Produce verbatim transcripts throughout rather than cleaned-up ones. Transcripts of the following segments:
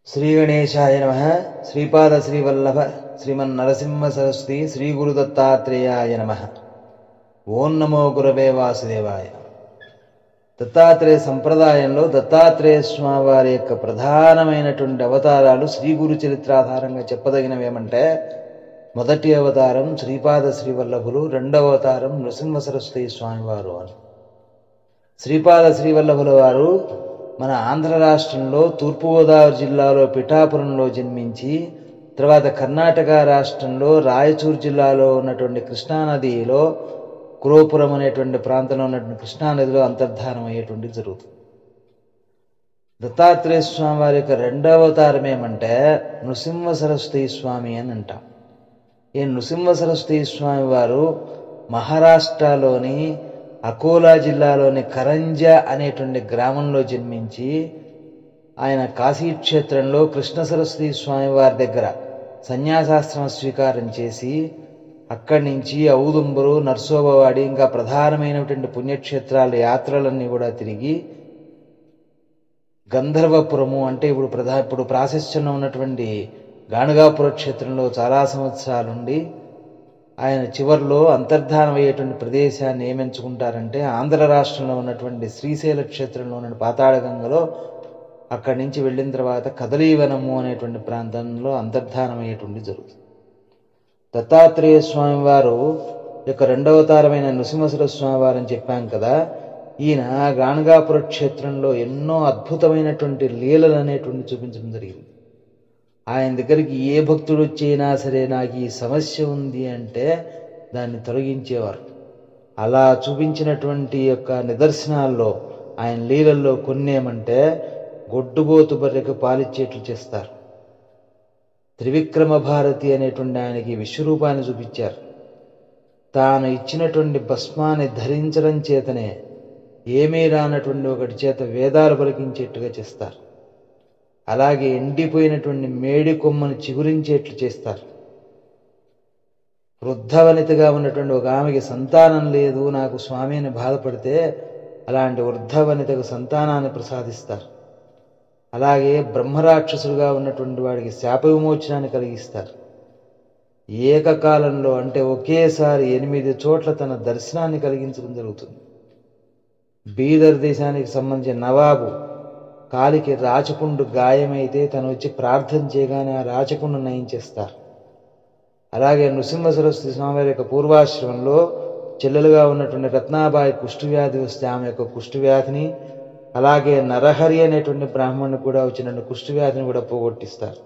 శ్రీ గణేశాయ నమః. శ్రీపాద శ్రీవల్లభ శ్రీమన్ నరసింహ సరస్వతి శ్రీ గురు దత్తాత్రేయాయ నమః. ఓం నమో గురవే వాసుదేవాయ. దత్తాత్రేయ సంప్రదాయంలో దత్తాత్రేయ స్వామి వారి యొక్క ప్రధానమైనటువంటి అవతారాలు శ్రీ గురు చరిత్రాధారంగా చెప్పదగినవేమంటే, మొదటి అవతారం శ్రీపాద శ్రీవల్లభులు, రెండవ అవతారం నృసింహ సరస్వతి స్వామివారు అని. శ్రీపాద శ్రీవల్లభుల వారు మన ఆంధ్ర రాష్ట్రంలో తూర్పుగోదావరి జిల్లాలో పిఠాపురంలో జన్మించి, తర్వాత కర్ణాటక రాష్ట్రంలో రాయచూరు జిల్లాలో ఉన్నటువంటి కృష్ణానదిలో కురోపురం అనేటువంటి ప్రాంతంలో ఉన్నటువంటి కృష్ణానదిలో అంతర్ధానం అయ్యేటువంటి జరుగుతుంది. దత్తాత్రేయ స్వామి వారి యొక్క రెండవ అవతారం ఏమంటే నృసింహ సరస్వతి స్వామి అని అంటాం. ఈ నృసింహ సరస్వతి స్వామి వారు మహారాష్ట్రలోని అకోలా జిల్లాలోని కరంజ అనేటువంటి గ్రామంలో జన్మించి, ఆయన కాశీక్షేత్రంలో కృష్ణ సరస్వతి స్వామి వారి దగ్గర సన్యాసాశ్రమ స్వీకారం చేసి, అక్కడి నుంచి ఔదుంబరు, నర్సోబవాడి, ఇంకా ప్రధానమైనటువంటి పుణ్యక్షేత్రాల యాత్రలన్నీ కూడా తిరిగి గంధర్వపురము అంటే ఇప్పుడు ప్రధా ఇప్పుడు ప్రాశస్త్యంలో ఉన్నటువంటి గాణగాపుర క్షేత్రంలో చాలా సంవత్సరాలుండి, ఆయన చివరిలో అంతర్ధానం అయ్యేటువంటి ప్రదేశాన్ని ఏమెంచుకుంటారంటే ఆంధ్ర రాష్ట్రంలో ఉన్నటువంటి శ్రీశైల క్షేత్రంలో ఉన్న పాతాళ గంగలో అక్కడి నుంచి వెళ్ళిన తర్వాత కదలీవనము అనేటువంటి ప్రాంతంలో అంతర్ధానం అయ్యేటువంటి జరుగుతుంది. దత్తాత్రేయ స్వామి వారు యొక్క రెండవ అవతారమైన నృసింహ స్వామి వారు అని చెప్పాం కదా. ఈయన గాణగాపుర క్షేత్రంలో ఎన్నో అద్భుతమైనటువంటి లీలలు అనేటువంటి చూపించడం జరిగింది. ఆయన దగ్గరికి ఏ భక్తుడు వచ్చినా సరే నాకు ఈ సమస్య ఉంది అంటే దాన్ని తొలగించేవారు. అలా చూపించినటువంటి యొక్క నిదర్శనాల్లో ఆయన లీలల్లో కొన్నేమంటే, గొడ్డుబోతు బర్రెకు పాలిచ్చేట్లు చేస్తారు. త్రివిక్రమ భారతి అనేటువంటి ఆయనకి విశ్వరూపాన్ని చూపించారు. తాను ఇచ్చినటువంటి భస్మాన్ని ధరించడం చేతనే ఏమీ రానటువంటి ఒకటి చేత వేదాలు పలికించేట్టుగా చేస్తారు. అలాగే ఎండిపోయినటువంటి మేడి కొమ్మను చిగురించేట్లు చేస్తారు. వృద్ధవనితగా ఉన్నటువంటి ఒక ఆమెకి సంతానం లేదు, నాకు స్వామి అని బాధపడితే అలాంటి వృద్ధవనితకు సంతానాన్ని ప్రసాదిస్తారు. అలాగే బ్రహ్మరాక్షసుడుగా ఉన్నటువంటి వాడికి శాప విమోచనాన్ని కలిగిస్తారు. ఏకకాలంలో అంటే ఒకేసారి ఎనిమిది చోట్ల తన దర్శనాన్ని కలిగించడం జరుగుతుంది. బీదర్ దేశానికి సంబంధించిన నవాబు కాలికి రాచపుండు గాయమైతే తను వచ్చి ప్రార్థన చేయగానే ఆ రాచపుండు నయం చేస్తారు. అలాగే నృసింహ సరస్వతి స్వామి యొక్క పూర్వాశ్రమంలో చెల్లెలుగా ఉన్నటువంటి రత్నాబాయి కుష్ఠవ్యాధి వస్తే ఆమె యొక్క కుష్ఠవ్యాధిని, అలాగే నరహరి అనేటువంటి బ్రాహ్మణుడు కూడా వచ్చినటువంటి కుష్ఠవ్యాధిని కూడా పోగొట్టిస్తారు.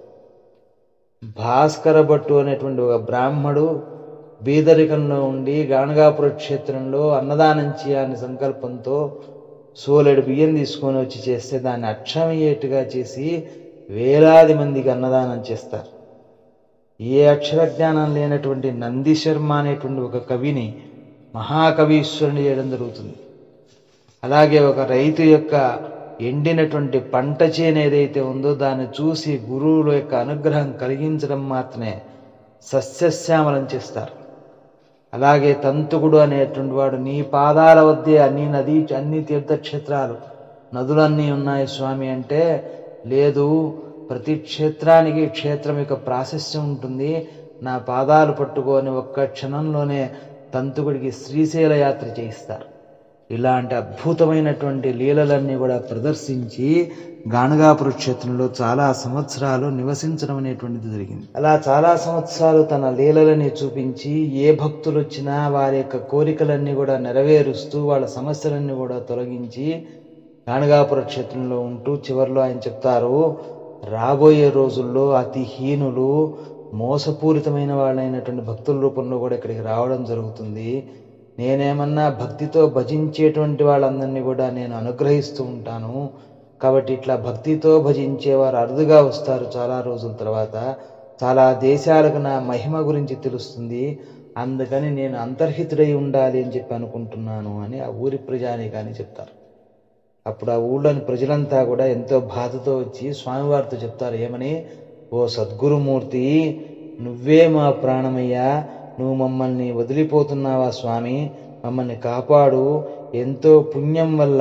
భాస్కర భట్టు అనేటువంటి ఒక బ్రాహ్మడు బీదరికంలో ఉండి గాణగాపుర క్షేత్రంలో అన్నదానం చేయాలని సంకల్పంతో సోలెడు బియ్యం తీసుకొని వచ్చి చేస్తే దాన్ని అక్షమయ్యేట్టుగా చేసి వేలాది మందికి అన్నదానం చేస్తారు. ఏ అక్షర జ్ఞానం లేనటువంటి నంది శర్మ అనేటువంటి ఒక కవిని మహాకవీశ్వరుని చేయడం జరుగుతుంది. అలాగే ఒక రైతు యొక్క ఎండినటువంటి పంట చేను ఏదైతే ఉందో దాన్ని చూసి గురువుల యొక్క అనుగ్రహం కలిగించడం మాత్రమే సస్యశ్యామలం చేస్తారు. అలాగే తంతుకుడు అనేటువంటి వాడు, నీ పాదాల వద్దే అన్ని నదీ అన్ని తీర్థక్షేత్రాలు నదులన్నీ ఉన్నాయి స్వామి అంటే, లేదు ప్రతి క్షేత్రానికి క్షేత్రం యొక్క ప్రాశస్త్యం ఉంటుంది, నా పాదాలు పట్టుకొని ఒక్క క్షణంలోనే తంతుకుడికి శ్రీశైల యాత్ర చేయిస్తారు. ఇలాంటి అద్భుతమైనటువంటి లీలలన్నీ కూడా ప్రదర్శించి గాణగాపుర క్షేత్రంలో చాలా సంవత్సరాలు నివసించడం అనేటువంటిది జరిగింది. అలా చాలా సంవత్సరాలు తన లీలలని చూపించి ఏ భక్తులు వచ్చినా వారి యొక్క కోరికలన్నీ కూడా నెరవేరుస్తూ వాళ్ళ సమస్యలన్నీ కూడా తొలగించి గాణగాపుర క్షేత్రంలో ఉంటూ చివరిలో ఆయన చెప్తారు, రాబోయే రోజుల్లో అతి హీనులు మోసపూరితమైన వాళ్ళైనటువంటి భక్తుల రూపంలో కూడా ఇక్కడికి రావడం జరుగుతుంది. నేనేమన్నా భక్తితో భజించేటువంటి వాళ్ళందరినీ కూడా నేను అనుగ్రహిస్తూ ఉంటాను. కాబట్టి ఇట్లా భక్తితో భజించేవారు అరుదుగా వస్తారు. చాలా రోజుల తర్వాత చాలా దేశాలకు నా మహిమ గురించి తెలుస్తుంది. అందుకని నేను అంతర్హితుడై ఉండాలి అని చెప్పి అనుకుంటున్నాను అని ఆ ఊరి ప్రజానీకాన్ని చెప్తారు. అప్పుడు ఆ ఊళ్ళోని ప్రజలంతా కూడా ఎంతో బాధతో వచ్చి స్వామివారితో చెప్తారు, ఏమని, ఓ సద్గురుమూర్తి, నువ్వే మా ప్రాణమయ్యా, నువ్వు మమ్మల్ని వదిలిపోతున్నావా స్వామి, మమ్మల్ని కాపాడు. ఎంతో పుణ్యం వల్ల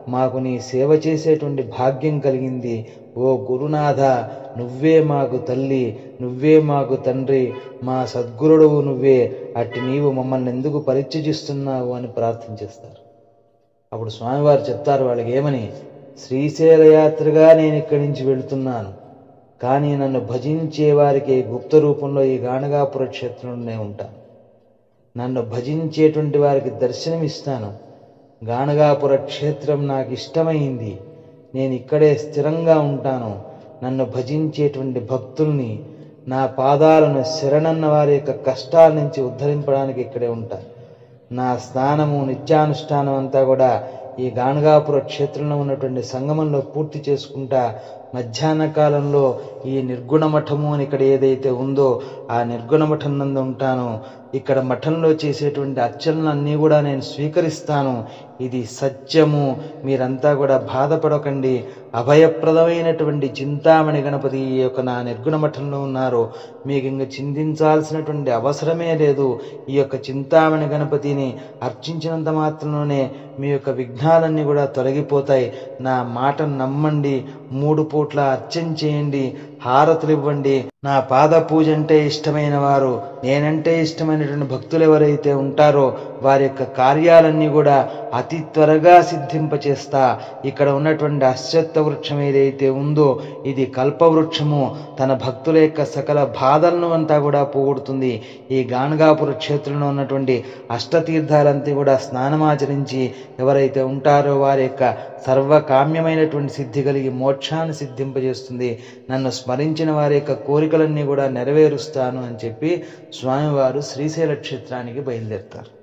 మాకు నీ సేవ చేసేటువంటి భాగ్యం కలిగింది. ఓ గురునాథ, నువ్వే మాకు తల్లి, నువ్వే మాకు తండ్రి, మా సద్గురుడువు నువ్వే, అట్టి నీవు మమ్మల్ని ఎందుకు పరిత్యజిస్తున్నావు అని ప్రార్థన చేస్తారు. అప్పుడు స్వామివారు చెప్తారు వాళ్ళకి ఏమని, శ్రీశైల యాత్రగా నేను ఇక్కడి నుంచి వెళుతున్నాను, కానీ నన్ను భజించే వారికి గుప్త రూపంలో ఈ గాణగాపుర క్షేత్రంలోనే ఉంటాను. నన్ను భజించేటువంటి వారికి దర్శనమిస్తాను. గాణగాపుర క్షేత్రం నాకు ఇష్టమైంది, నేను ఇక్కడే స్థిరంగా ఉంటాను. నన్ను భజించేటువంటి భక్తుల్ని, నా పాదాలను శరణన్న వారి యొక్క కష్టాల నుంచి ఉద్ధరింపడానికి ఇక్కడే ఉంటాను. నా స్నానము నిత్యానుష్ఠానం అంతా కూడా ఈ గాణగాపుర క్షేత్రంలో ఉన్నటువంటి సంగమంలో పూర్తి చేసుకుంటా మధ్యాహ్న కాలంలో ఈ నిర్గుణ మఠము అని ఇక్కడ ఏదైతే ఉందో ఆ నిర్గుణ మఠం నందు ఉంటాను. ఇక్కడ మఠంలో చేసేటువంటి అర్చనలన్నీ కూడా నేను స్వీకరిస్తాను. ఇది సత్యము, మీరంతా కూడా బాధపడకండి. అభయప్రదమైనటువంటి చింతామణి గణపతి ఈ యొక్క నా నిర్గుణ మఠంలో ఉన్నారు, మీకు ఇంక చింతించాల్సినటువంటి అవసరమే లేదు. ఈ యొక్క చింతామణి గణపతిని అర్చించినంత మాత్రంలోనే మీ యొక్క విఘ్నాలన్నీ కూడా తొలగిపోతాయి. నా మాటను నమ్మండి, మూడు పూట్ల అర్చన చేయండి, హారతులు ఇవ్వండి. నా పాద పూజ అంటే ఇష్టమైన వారు, నేనంటే ఇష్టమైనటువంటి భక్తులు ఎవరైతే ఉంటారో వారి యొక్క కార్యాలన్నీ కూడా అతి త్వరగా సిద్ధింపచేస్తా. ఇక్కడ ఉన్నటువంటి అశ్వత్థ వృక్షం ఏదైతే ఉందో ఇది కల్పవృక్షము, తన భక్తుల యొక్క సకల బాధలను అంతా కూడా పోగొడుతుంది. ఈ గాణగాపుర క్షేత్రంలో ఉన్నటువంటి అష్టతీర్థాలంతా కూడా స్నానమాచరించి ఎవరైతే ఉంటారో వారి యొక్క సర్వకామ్యమైనటువంటి సిద్ధి కలిగి మోక్షాన్ని సిద్ధింపజేస్తుంది. నన్ను స్మరించిన వారి యొక్క కోరికలన్నీ కూడా నెరవేరుస్తాను అని చెప్పి స్వామివారు శ్రీశైల క్షేత్రానికి బయలుదేరుతారు.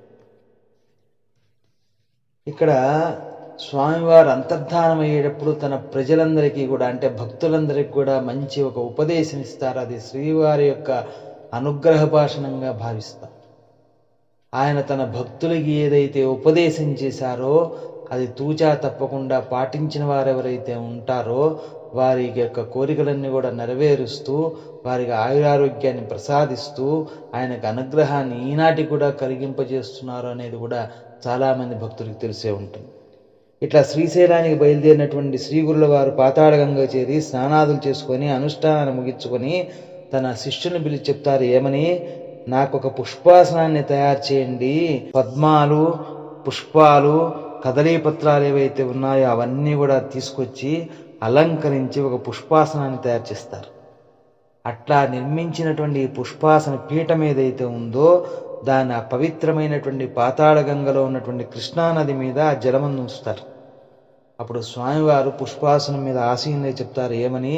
ఇక్కడ స్వామివారు అంతర్ధానం అయ్యేటప్పుడు తన ప్రజలందరికీ కూడా అంటే భక్తులందరికీ కూడా మంచి ఒక ఉపదేశం ఇస్తారు. అది శ్రీవారి యొక్క అనుగ్రహ భాషణంగా భావిస్తారు. ఆయన తన భక్తులకి ఏదైతే ఉపదేశం చేశారో అది తూచా తప్పకుండా పాటించిన వారు ఎవరైతే ఉంటారో వారి యొక్క కోరికలన్నీ కూడా నెరవేరుస్తూ వారికి ఆయురారోగ్యాన్ని ప్రసాదిస్తూ ఆయనకు అనుగ్రహాన్ని ఈనాటి కూడా కలిగింపజేస్తున్నారు అనేది కూడా చాలామంది భక్తులకు తెలిసే ఉంటుంది. ఇట్లా శ్రీశైలానికి బయలుదేరినటువంటి శ్రీ గురుల వారు పాతాళ గంగ చేరి స్నానాదులు చేసుకొని అనుష్ఠానాన్ని ముగించుకొని తన శిష్యుని పిలిచి చెప్తారు ఏమని, నాకు ఒక పుష్పాసనాన్ని తయారు చేయండి. పద్మాలు, పుష్పాలు, కదలీ పత్రాలు ఏవైతే ఉన్నాయో అవన్నీ కూడా తీసుకొచ్చి అలంకరించి ఒక పుష్పాసనాన్ని తయారు చేస్తారు. అట్లా నిర్మించినటువంటి పుష్పాసన పీఠం ఏదైతే ఉందో దాన్ని ఆ పవిత్రమైనటువంటి పాతాళ గంగలో ఉన్నటువంటి కృష్ణానది మీద ఆ జలమందు ఉంచుతారు. అప్పుడు స్వామివారు పుష్పాసనం మీద ఆసీనులై చెప్తారు ఏమని,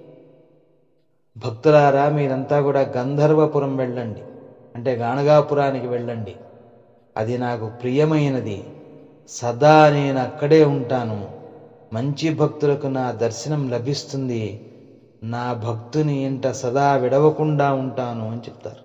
భక్తులారా మీరంతా కూడా గంధర్వపురం వెళ్ళండి, అంటే గాణగాపురానికి వెళ్ళండి. అది నాకు ప్రియమైనది, సదా నేను అక్కడే ఉంటాను. మంచి భక్తులకు నా దర్శనం లభిస్తుంది. నా భక్తుని ఇంట సదా విడవకుండా ఉంటాను అని చెప్తారు.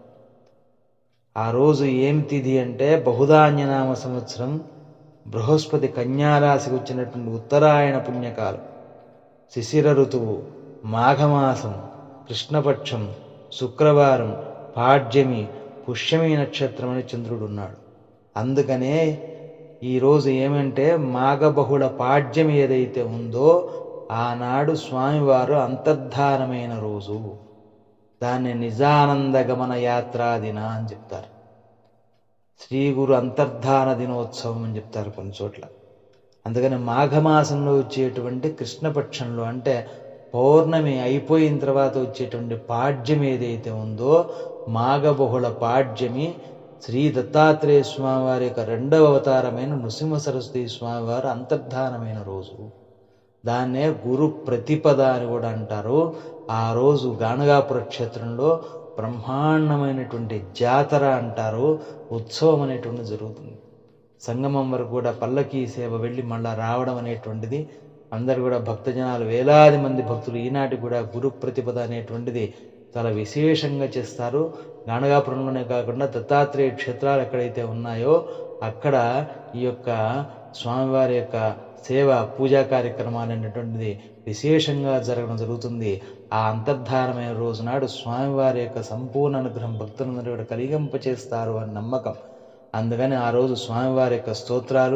ఆ రోజు ఏం తిథి అంటే బహుధాన్యనామ సంవత్సరం బృహస్పతి కన్యారాశికి వచ్చినటువంటి ఉత్తరాయణ పుణ్యకాలం, శిశిర ఋతువు, మాఘమాసం, కృష్ణపక్షం, శుక్రవారం, పాడ్యమి, పుష్యమి నక్షత్రం అని చంద్రుడు ఉన్నాడు. అందుకనే ఈరోజు ఏమంటే మాఘబహుళ పాడ్యమి ఏదైతే ఉందో ఆనాడు స్వామివారు అంతర్ధానమైన రోజు. దాన్ని నిజానంద గమన యాత్రాదిన అని చెప్తారు. శ్రీ గురు అంతర్ధాన దినోత్సవం అని చెప్తారు కొన్ని చోట్ల. అందుకని మాఘమాసంలో వచ్చేటువంటి కృష్ణపక్షంలో అంటే పౌర్ణమి అయిపోయిన తర్వాత వచ్చేటువంటి పాడ్యం ఏదైతే ఉందో మాఘబహుళ పాడ్యమి శ్రీ దత్తాత్రేయ స్వామివారి యొక్క రెండవ అవతారమైన నృసింహ సరస్వతి స్వామివారు అంతర్ధానమైన రోజు. దాన్నే గురు ప్రతిపద అని కూడా అంటారు. ఆ రోజు గాణగాపుర క్షేత్రంలో బ్రహ్మాండమైనటువంటి జాతర అంటారు, ఉత్సవం అనేటువంటిది జరుగుతుంది. సంగమం వరకు కూడా పల్లకీ సేవ వెళ్ళి మళ్ళా రావడం అనేటువంటిది అందరు కూడా భక్తజనాలు వేలాది మంది భక్తులు ఈనాటి కూడా గురు ప్రతిపద అనేటువంటిది చాలా విశేషంగా చేస్తారు. గాణగాపురంలోనే కాకుండా దత్తాత్రేయ క్షేత్రాలు ఎక్కడైతే ఉన్నాయో అక్కడ ఈ యొక్క స్వామివారి యొక్క సేవ పూజా కార్యక్రమాలు అనేటువంటిది విశేషంగా జరగడం జరుగుతుంది. ఆ అంతర్ధానమైన రోజు నాడు స్వామివారి యొక్క సంపూర్ణ అనుగ్రహం భక్తులందరూ కూడా కలిగింపచేస్తారు అని నమ్మకం. అందుకని ఆ రోజు స్వామివారి యొక్క స్తోత్రాలు,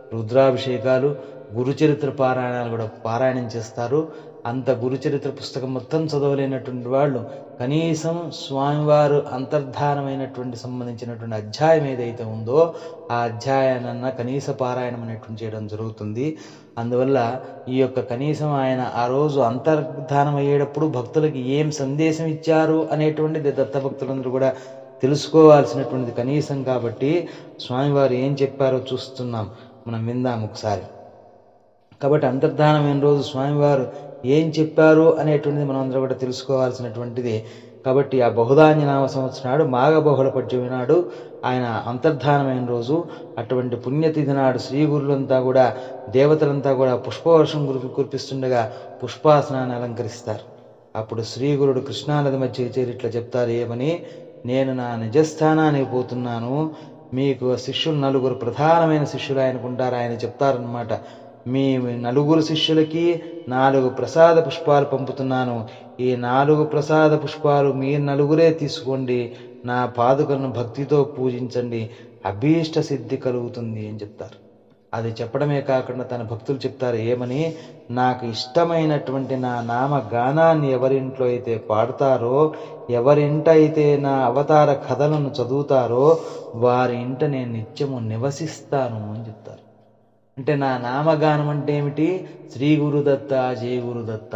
రుద్రాభిషేకాలు, గురుచరిత్ర పారాయణాలు కూడా పారాయణం చేస్తారు. అంత గురుచరిత్ర పుస్తకం మొత్తం చదవలేనటువంటి వాళ్ళు కనీసం స్వామివారు అంతర్ధానమైనటువంటి సంబంధించినటువంటి అధ్యాయం ఏదైతే ఉందో ఆ అధ్యాయాన్న కనీస పారాయణం అనేటువంటి చేయడం జరుగుతుంది. అందువల్ల ఈ యొక్క కనీసం ఆయన ఆ రోజు అంతర్ధానం అయ్యేటప్పుడు భక్తులకి ఏం సందేశం ఇచ్చారు అనేటువంటిది దత్తభక్తులందరూ కూడా తెలుసుకోవాల్సినటువంటిది కనీసం. కాబట్టి స్వామివారు ఏం చెప్పారో చూస్తున్నాం, మనం విందాం ఒకసారి. కాబట్టి అంతర్ధానమైన రోజు స్వామివారు ఏం చెప్పారు అనేటువంటిది మనం అందరూ కూడా తెలుసుకోవాల్సినటువంటిది. కాబట్టి ఆ బహుధాన్య నామ సంవత్సరాడు మాఘ బహుళ పద్యమి నాడు ఆయన అంతర్ధానమైన రోజు, అటువంటి పుణ్యతిథి నాడు శ్రీ గురులంతా కూడా దేవతలంతా కూడా పుష్పవర్షం గురికి కురిపిస్తుండగా పుష్పాసనాన్ని అలంకరిస్తారు. అప్పుడు శ్రీ గురుడు కృష్ణానది మధ్య చేరి ఇట్లా చెప్తారు, ఏమని, నేను నా నిజస్థానానికి పోతున్నాను, మీకు శిష్యులు నలుగురు ప్రధానమైన శిష్యులు ఆయనకుంటారు. ఆయన చెప్తారనమాట, మీ నలుగురు శిష్యులకి నాలుగు ప్రసాద పుష్పాలు పంపుతున్నాను, ఈ నాలుగు ప్రసాద పుష్పాలు మీరు నలుగురే తీసుకోండి, నా పాదుకలను భక్తితో పూజించండి, అభీష్ట సిద్ధి కలుగుతుంది అని చెప్తారు. అది చెప్పడమే కాకుండా తన భక్తులు చెప్తారు, ఏమని, నాకు ఇష్టమైనటువంటి నా నామ గానాన్ని ఎవరింట్లో అయితే పాడతారో, ఎవరింట అయితే నా అవతార కథలను చదువుతారో వారి ఇంట నేను నిత్యము నివసిస్తాను అని చెప్తారు. అంటే నా నామగానం అంటే ఏమిటి? శ్రీ గురుదత్త, జయ గురుదత్త,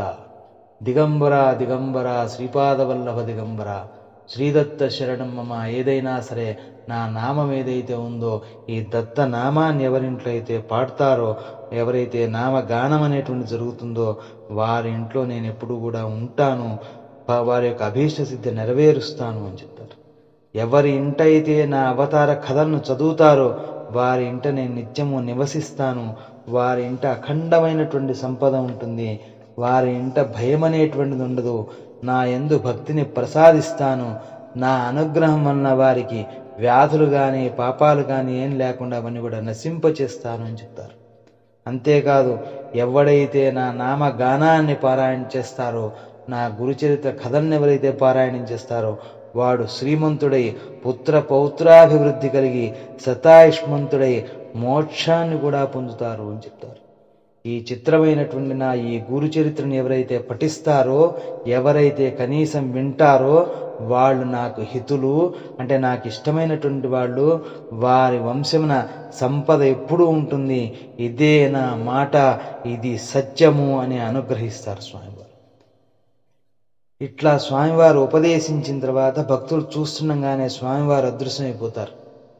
దిగంబర దిగంబర, శ్రీపాదవల్లభ దిగంబర, శ్రీదత్త శరణం మమ, ఏదైనా సరే నా నామం ఏదైతే ఉందో ఈ దత్త నామాన్ని ఎవరింట్లో అయితే పాడతారో, ఎవరైతే నామగానం అనేటువంటి జరుగుతుందో వారి ఇంట్లో నేను ఎప్పుడు కూడా ఉంటాను, వారి యొక్క అభీష్ట సిద్ధి నెరవేరుస్తాను అని చెప్తారు. ఎవరి ఇంట అయితే నా అవతార కథలను చదువుతారో వారి ఇంట నేను నిత్యము నివసిస్తాను, వారి ఇంట అఖండమైనటువంటి సంపద ఉంటుంది, వారి ఇంట భయం అనేటువంటిది ఉండదు, నా యందు భక్తిని ప్రసాదిస్తాను, నా అనుగ్రహం వలన వారికి వ్యాధులు కానీ పాపాలు కానీ ఏం లేకుండా అవన్నీ కూడా నశింపచేస్తాను అని చెప్తారు. అంతేకాదు, ఎవడైతే నా నామ గానాన్ని పారాయణ చేస్తారో, నా గురుచరిత్ర కథల్ని ఎవరైతే పారాయణం చేస్తారో వాడు శ్రీమంతుడై పుత్ర పౌత్రాభివృద్ధి కలిగి శతాయుష్మంతుడై మోక్షాన్ని కూడా పొందుతారు అని చెప్తారు. ఈ చిత్రమైనటువంటి నా ఈ గురు చరిత్రను ఎవరైతే పఠిస్తారో, ఎవరైతే కనీసం వింటారో వాళ్ళు నాకు హితులు, అంటే నాకు ఇష్టమైనటువంటి వాళ్ళు, వారి వంశమున సంపద ఎప్పుడూ ఉంటుంది, ఇదే నా మాట, ఇది సత్యము అని అనుగ్రహిస్తారు స్వామివారు. ఇట్లా స్వామివారు ఉపదేశించిన తర్వాత భక్తులు చూస్తుండగానే స్వామివారు అదృశ్యమైపోతారు.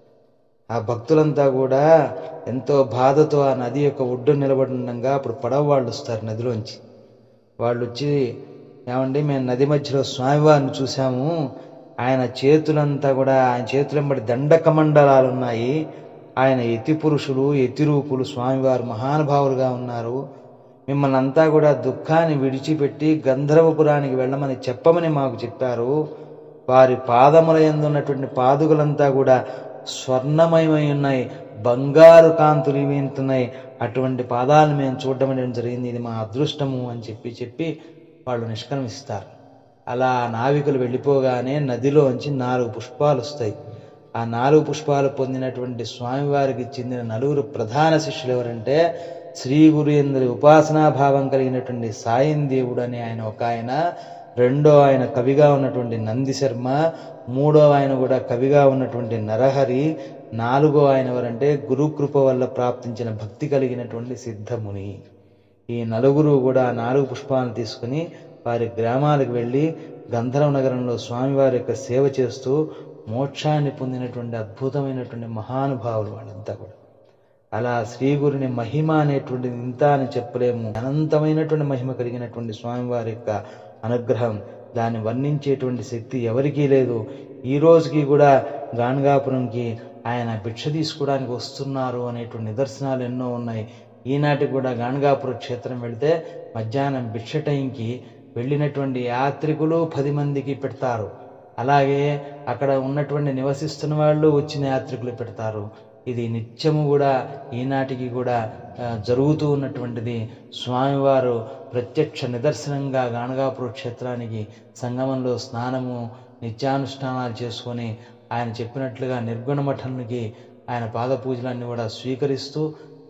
ఆ భక్తులంతా కూడా ఎంతో బాధతో ఆ నది యొక్క ఒడ్డు నిలబడి ఉండగా అప్పుడు పడవ వాళ్ళు వస్తారు నదిలోంచి. వాళ్ళు వచ్చి, ఏమండి మేము నది మధ్యలో స్వామివారిని చూసాము, ఆయన చేతులంతా కూడా ఆయన చేతులంబడి దండకమండలాలు ఉన్నాయి, ఆయన యతి పురుషులు యతి రూపులు, స్వామివారు మహానుభావులుగా ఉన్నారు, మిమ్మల్ని అంతా కూడా దుఃఖాన్ని విడిచిపెట్టి గంధర్వపురానికి వెళ్ళమని చెప్పమని మాకు చెప్పారు, వారి పాదముల యందు ఉన్నటువంటి పాదుకలంతా కూడా స్వర్ణమయమై ఉన్నాయి, బంగారు కాంతులు ఇవింతున్నాయి, అటువంటి పాదాలను మేము చూడడం అనేది జరిగింది, ఇది మా అదృష్టము అని చెప్పి చెప్పి వాళ్ళు నిష్క్రమిస్తారు. అలా నావికులు వెళ్ళిపోగానే నదిలోంచి నాలుగు పుష్పాలు వస్తాయి. ఆ నాలుగు పుష్పాలు పొందినటువంటి స్వామివారికి చెందిన నలుగురు ప్రధాన శిష్యులు ఎవరంటే, శ్రీ గురు యందు ఉపాసనాభావం కలిగినటువంటి సాయం దేవుడు అని ఆయన ఒక ఆయన, రెండో ఆయన కవిగా ఉన్నటువంటి నంది శర్మ, మూడో ఆయన కూడా కవిగా ఉన్నటువంటి నరహరి, నాలుగో ఆయన ఎవరంటే గురుకృప వల్ల ప్రాప్తించిన భక్తి కలిగినటువంటి సిద్ధముని. ఈ నలుగురు కూడా నాలుగు పుష్పాలను తీసుకుని వారి గ్రామాలకు వెళ్ళి గంధర్వ నగరంలో స్వామివారి యొక్క సేవ చేస్తూ మోక్షాన్ని పొందినటువంటి అద్భుతమైనటువంటి మహానుభావులు వాళ్ళంతా కూడా. అలా శ్రీగురుని మహిమ అనేటువంటిది ఇంత అని చెప్పలేము, అనంతమైనటువంటి మహిమ కలిగినటువంటి స్వామివారి యొక్క అనుగ్రహం, దాన్ని వర్ణించేటువంటి శక్తి ఎవరికీ లేదు. ఈ రోజుకి కూడా గాణగాపురంకి ఆయన భిక్ష తీసుకోవడానికి వస్తున్నారు అనేటువంటి నిదర్శనాలు ఎన్నో ఉన్నాయి. ఈనాటికి కూడా గాణగాపుర క్షేత్రం వెళితే మధ్యాహ్నం భిక్ష టైంకి వెళ్ళినటువంటి యాత్రికులు పది మందికి పెడతారు, అలాగే అక్కడ ఉన్నటువంటి నివసిస్తున్న వాళ్ళు వచ్చిన యాత్రికులు పెడతారు. ఇది నిత్యము కూడా ఈనాటికి కూడా జరుగుతూ ఉన్నటువంటిది. స్వామివారు ప్రత్యక్ష నిదర్శనంగా గాణగాపుర క్షేత్రానికి సంగమంలో స్నానము నిత్యానుష్ఠానాలు చేసుకొని ఆయన చెప్పినట్లుగా నిర్గుణ మఠానికి ఆయన పాద పూజలన్నీ కూడా స్వీకరిస్తూ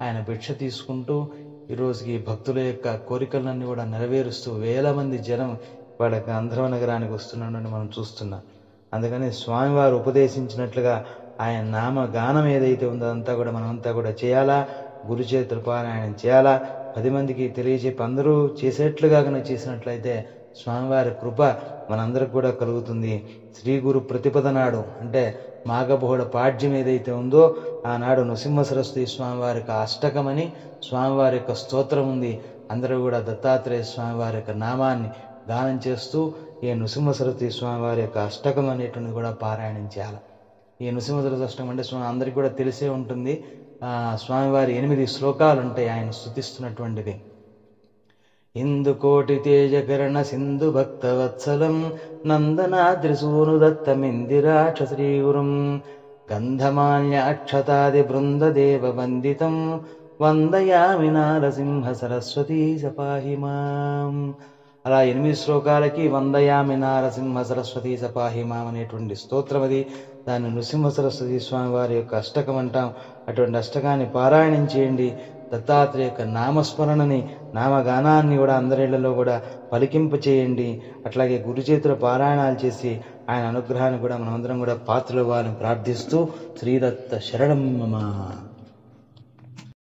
ఆయన భిక్ష తీసుకుంటూ ఈరోజుకి భక్తుల యొక్క కోరికలన్నీ కూడా నెరవేరుస్తూ వేల మంది జనం వాళ్ళ గంధర్వ నగరానికి వస్తున్నాడని మనం చూస్తున్నాం. అందుకని స్వామివారు ఉపదేశించినట్లుగా ఆయన నామగానం ఏదైతే ఉందో అదంతా కూడా మనమంతా కూడా చేయాలా, గురు చేతుల పారాయణం చేయాలా, పది మందికి తెలియజెప్పి అందరూ చేసేట్లుగా కనుక చేసినట్లయితే స్వామివారి కృప మనందరికి కూడా కలుగుతుంది. శ్రీ గురు ప్రతిపద నాడు అంటే మాఘబహుళ పాడ్యం ఏదైతే ఉందో ఆనాడు నృసింహ సరస్వతి స్వామివారి యొక్క అష్టకమని స్వామివారి యొక్క స్తోత్రం ఉంది. అందరూ కూడా దత్తాత్రేయ స్వామివారి యొక్క నామాన్ని గానం చేస్తూ ఈ నృసింహ సరస్వతి స్వామివారి యొక్క అష్టకం అనేటువంటిది కూడా పారాయణం చేయాలి. ఈ నృసింహ సరస్వతి అష్టకం అంటే స్వామి అందరికీ కూడా తెలిసే ఉంటుంది. ఆ స్వామివారి ఎనిమిది శ్లోకాలు ఉంటాయి ఆయన స్తుతిస్తున్నటువంటిది. ఇందు కోటి తేజకరణ సింధు భక్తవత్సలం నందనాద్రిసూను దత్తమిందిరాక్ష శ్రీగురుం గంధమాల్య అక్షతాది బృందదేవ వందితం వందయామి నారసింహ సరస్వతీ సపాహి మాం. అలా ఎనిమిది శ్లోకాలకి వందయామి నారసింహ సరస్వతీ సపాహి మాం అనేటువంటి స్తోత్రం అది. దాన్ని నృసింహ సరస్వతి స్వామి వారి యొక్క అష్టకం అంటాం. అటువంటి అష్టకాన్ని పారాయణం చేయండి. దత్తాత్రేయ యొక్క నామస్మరణని నామగానాన్ని కూడా అందరిళ్లలో కూడా పలికింప చేయండి. అట్లాగే గురు చేతుల పారాయణాలు చేసి ఆయన అనుగ్రహాన్ని కూడా మనమందరం కూడా పాత్రలు వారిని ప్రార్థిస్తూ శ్రీదత్త శరణం మమ.